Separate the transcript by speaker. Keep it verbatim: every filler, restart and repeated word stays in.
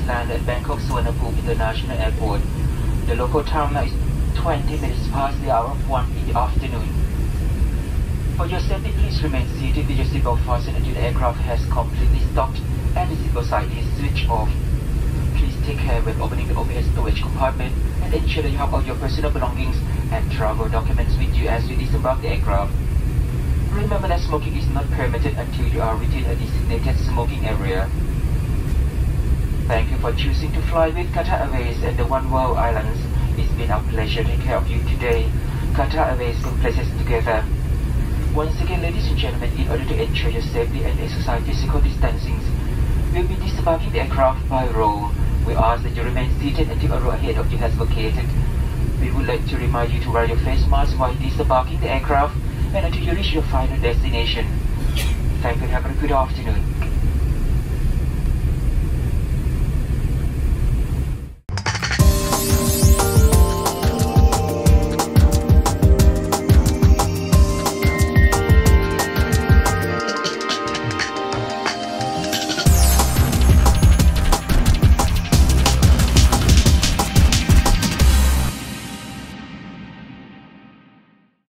Speaker 1: land at Bangkok International Airport. The local time now is twenty minutes past the hour of one in the afternoon. For your safety, please remain seated with your seatbelt fastened until the aircraft has completely stopped and the seatbelt sign is switched off. Please take care when opening the overhead storage compartment and ensure that you have all your personal belongings and travel documents with you as you disembark the aircraft. Remember that smoking is not permitted until you are within a designated smoking area. Thank you for choosing to fly with Qatar Airways and the One World Islands. It's been our pleasure to take care of you today. Qatar Airways brings places together. Once again, ladies and gentlemen, in order to ensure your safety and exercise physical distancing, we'll be disembarking the aircraft by row. We ask that you remain seated until a row ahead of you has vacated. We would like to remind you to wear your face mask while disembarking the aircraft and until you reach your final destination. Thank you and have a good afternoon.